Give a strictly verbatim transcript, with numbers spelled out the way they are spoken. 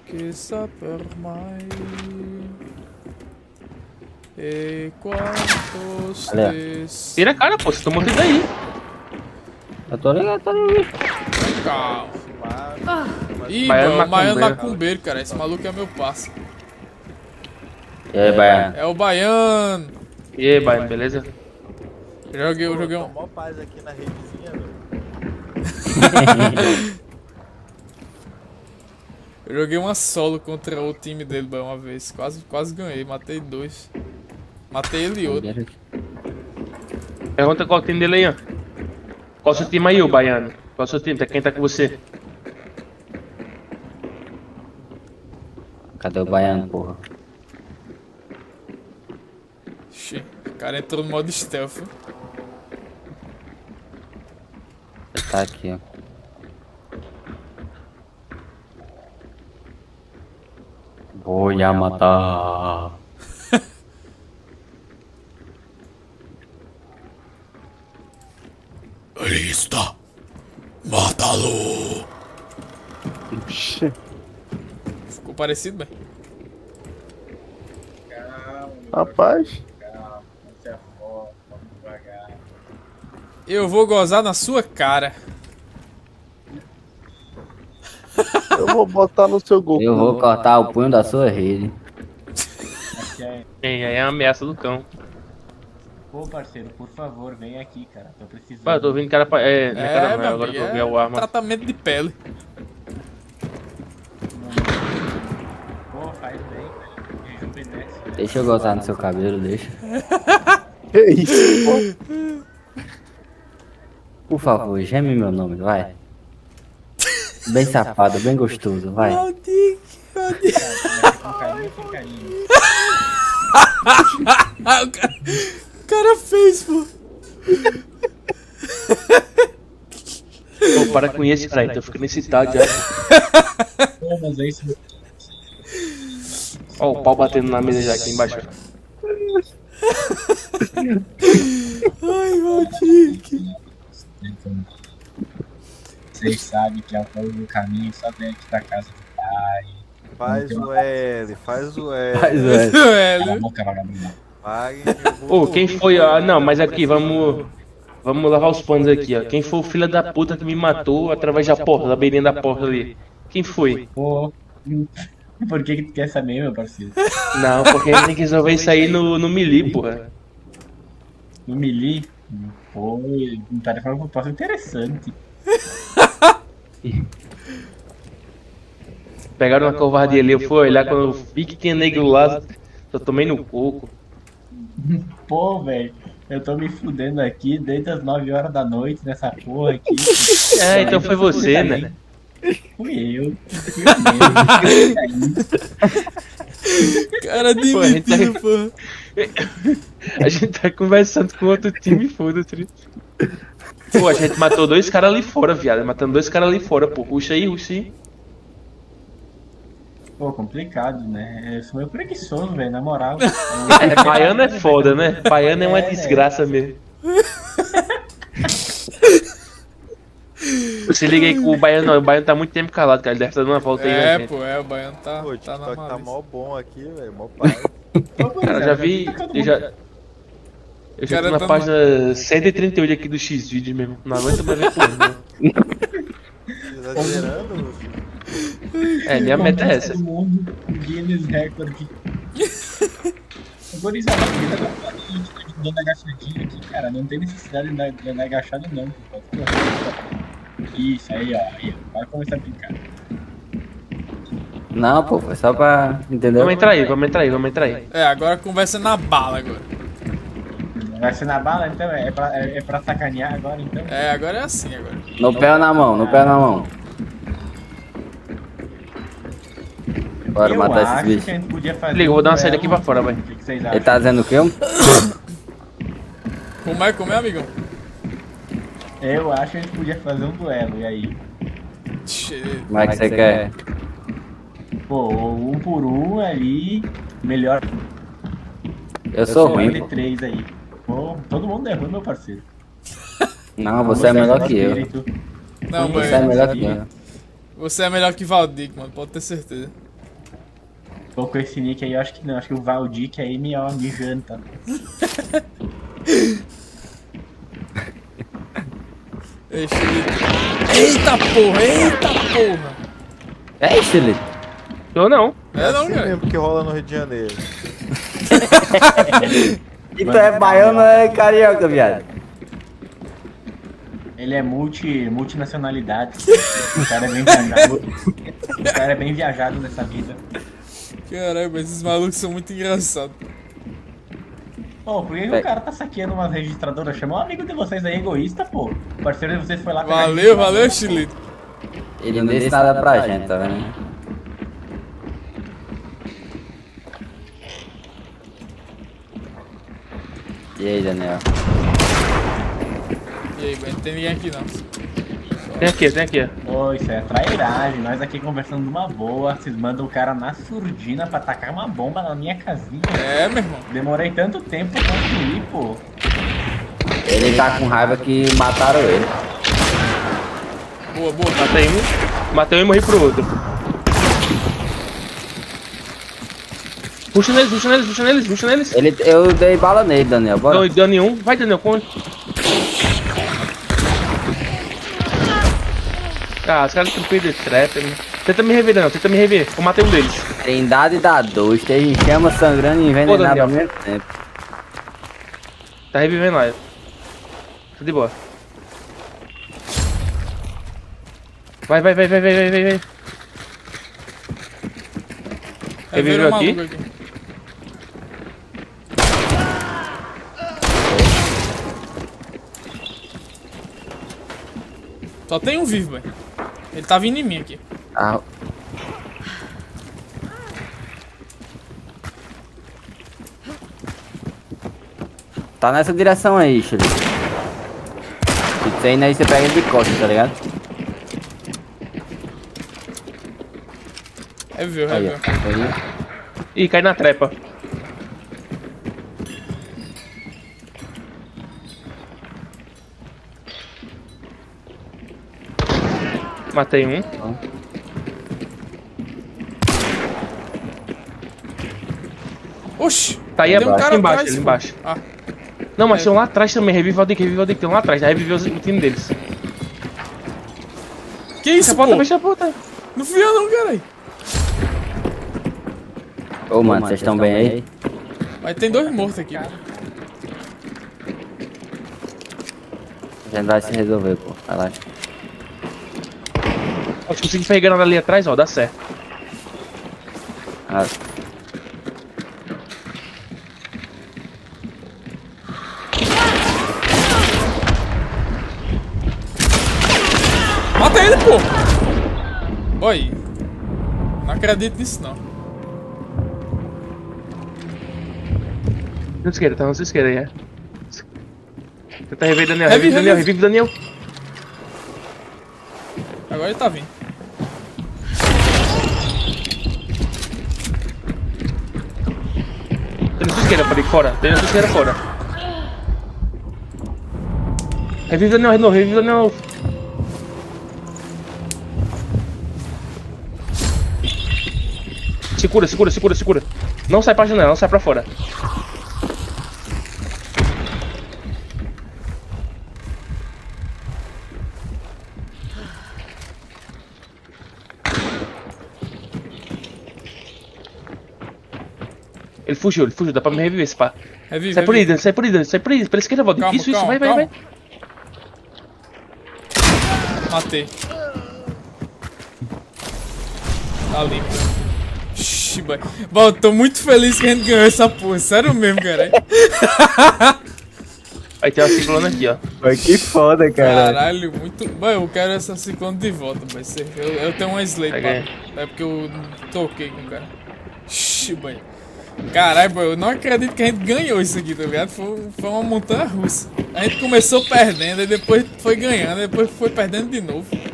que saper mais. E quantos des... Tira a cara, pô, você tomou tudo aí. Eu tô ligado, tô ligado. Calma. Ih, Baiano mano, Baiano macumbeiro. Macumbeiro, cara. Esse maluco é meu parça. E aí, Baiano? É o Baiano. E aí, Baiano, beleza? Eu joguei, eu joguei um... Mó paz aqui na redezinha, velho. Eu joguei uma solo contra o time dele uma vez. Quase, quase ganhei, matei dois. Matei ele e outro. Pergunta qual o time dele aí, ó. Qual o seu time aí, ô Baiano? Qual o seu time? Quem tá com você? Cadê o Baiano, porra? Ixi, o cara entrou no modo stealth. Ele tá aqui, ó. Vou ia matar. Lista. Mátalo. Ficou parecido, bem? Rapaz. Eu vou gozar na sua cara. Eu vou botar no seu Goku. Eu vou cortar o punho da sua rede. Ei, aí é a ameaça do cão. Pô, parceiro, por favor, vem aqui, cara. Tô precisando. Pô, eu tô ouvindo cara pra... É, minha cara não, meu agora que amigo, eu vi é o arma. tratamento de pele. Pô, faz bem, velho. Rejuvenesce. Deixa eu gozar no seu cabelo, deixa. Que isso, pô? Por favor, geme meu nome, vai. Bem safado, bem gostoso, vai. Maldito, maldito. Com carinho, com carinho. Ah, o cara, o cara fez, pô. Pô, para com isso, cara. Tô ficando excitado já. Pô, mas é isso. Ó, o pau batendo na mesa já aqui embaixo. Ai, maldito. Vocês sabem que ao longo do caminho só vem aqui pra casa do pai. Faz o L, faz o L. Faz, velho. Cala a Velho. boca, vagabundo. Wagner, eu Ô, vou- quem foi... Ah, não, mas aqui, vamos... Vamos lavar os panos aqui, ó. Quem foi o filho da puta que me matou através da porta, da beirinha da porta ali? Quem foi? Pô, por que que tu quer saber, meu parceiro? Não, porque a gente tem que resolver isso aí no, no melee, porra. No Melee? Pô, um tarefa uma proposta interessante. Pegaram uma covardia ali, eu fui olhar, quando eu vi que tinha negro lá, só tomei no coco. Pô, velho, eu tô me fudendo aqui desde as nove horas da noite nessa porra aqui. É, então foi você, né? Fui eu. Fui eu mesmo. Cara de Pô, a gente tá- mentira, porra. A gente tá conversando com outro time, foda-se. Pô, a gente matou dois caras ali fora, viado. Matando dois caras ali fora, pô. Ruxa aí, ruxa aí. Pô, complicado, né? Eu sou meio preguiçoso, velho, na moral. É, baiano é foda, né? Baiano é uma É, né? desgraça mesmo. Se liga aí com o baiano, não. O baiano tá muito tempo calado, cara. Ele deve estar dando uma volta aí, É, né, gente? pô, é, o Baiano tá, Pô, o tá na TikTok tá malícia. mó bom aqui, velho. Mó paz. Cara, eu já vi. Eu já. Eu já Cara, tô na tá página cento e trinta e oito aqui do X-Vídeos mesmo. Não aguento mais ver porra, não. Exagerando. É, minha meta é essa. Do mundo, Guinness Record. Agora isso aqui, dando agachadinha aqui, cara. Não tem necessidade de andar- de andar agachado, não. Pô. Isso, aí, ó. Aí, ó. Vai começar a brincar. Não, pô, foi só pra. Entendeu? Vamos entrar aí, vamos entrar aí, vamos entrar aí. É, agora conversa na bala agora. Vai ser na bala, então? É pra, é, é pra sacanear agora, então? É, agora é assim agora. No pé ou na mão, no pé ou na mão. Bora Eu matar acho esses que a bichos. gente podia fazer. Liga, eu vou dar uma um saída aqui duelo. pra fora, vai. O que, que vocês Ele acham? tá dizendo o quê? Como é, como é, amigão? Eu acho que a gente podia fazer um duelo, e aí? Tchê, Como é que você quer? Pô, um por um ali, melhor Eu sou ruim, L pô. três aí. Pô, todo mundo é ruim, meu parceiro. Não, você é melhor que eu. espírito. Não, Você é mano. melhor que eu. Você é melhor que Valdir, mano, pode ter certeza. Pô, com esse nick aí, eu acho que não. Acho que o Valdic aí me, ó, me janta. Ei, Chilito. Eita porra, eita porra. É isso, Felipe. Eu não. É não, assim cara. mesmo que rola no Rio de Janeiro. E tu é baiano ou é carioca, viado? Ele é multi, multinacionalidade. O cara é bem viajado. O cara é bem viajado nessa vida. Caralho, mas esses malucos são muito engraçados. Pô, por que, que o cara tá saqueando umas registradoras? Chamou um amigo de vocês aí, egoísta, pô. O parceiro de vocês foi lá pegar Valeu, registradora. valeu, Chilito. Ele não disse nada pra gente, tá vendo? E aí, Daniel? E aí, Ben, não tem ninguém aqui não. Tem aqui, tem aqui. Pô, isso é trairagem. Nós aqui conversando numa boa. Vocês mandam o cara na surdina pra tacar uma bomba na minha casinha. É, meu irmão. Demorei tanto tempo pra construir, pô. Ele tá com raiva que mataram ele. Boa, boa. Matei um. Matei um e morri pro outro. Puxa neles, puxa neles, puxa neles, puxa neles. Ele, eu dei bala nele, Daniel. Bora. Não deu nenhum. Vai, Daniel, com. Ah, os caras estão perdendo trap, né? Tenta me rever, Daniel, tenta me rever. Eu matei um deles. Trindade dá dois, tem chama sangrando e envenenado Daniel. ao mesmo tempo. Tá revivendo lá. Tá de boa. Vai, vai, vai, vai, vai, vai, vai, vai. É Reviveu ver o aqui? maluco aqui. Só tem um vivo, velho. Ele tá vindo em mim aqui. Ah. Tá nessa direção aí, Chile. Se você indo aí, você pega ele de costas, tá ligado? Reviveu, Aí, reviveu. ó. Aí. Ih, cai na trepa. Matei um. Oxi! Tá aí tem um abaixo, cara embaixo, atrás, ali pô. embaixo. Ah, Não, mas É. tem um lá atrás também. Revive o Aldic, revive o Aldic. Tem um lá atrás. Já reviveu o time deles. que isso, Fecha a pô? porta, fecha a porta. Não fui eu não, caralho. Ô, mano, vocês estão bem aí? Mas tem dois mortos aqui, pô. A gente vai se resolver, pô. Vai lá. Ó, se conseguir pegar granada ali atrás, ó, dá certo. Ah, Mata ele, pô! Boy, não acredito nisso, não. Na esquerda, tá na sua esquerda aí, é. Tenta reviver Daniel, Revive, revive Daniel, revive. revive Daniel. Agora ele tá vindo. Tem na sua esquerda, pode ir fora. Tem na sua esquerda fora. Revive Daniel, de novo, revive Daniel. Segura, segura, segura, segura. Não sai pra janela, não sai pra fora. Ele fugiu, ele fugiu, dá pra me reviver esse pá. Revive, Sai por aí, revive. Dan, sai por aí, Dan, sai por aí, pela esquerda, volta. Calma, Isso, isso, calma, vai, vai, calma. vai. Matei. Tá limpo. Ixi, boy. Bom, tô muito feliz que a gente ganhou essa porra. Sério mesmo, cara. Aí tem uma ciclona aqui, ó. Mas que foda, Caralho, muito. Boy, eu quero essa ciclone de volta, boy. Eu, eu tenho uma slate, Peguei. pá. É porque eu toquei com o cara. Ixi, boy. Caralho, boy, eu não acredito que a gente ganhou isso aqui, tá ligado? Foi, foi uma montanha russa. A gente começou perdendo, e depois foi ganhando, e depois foi perdendo de novo.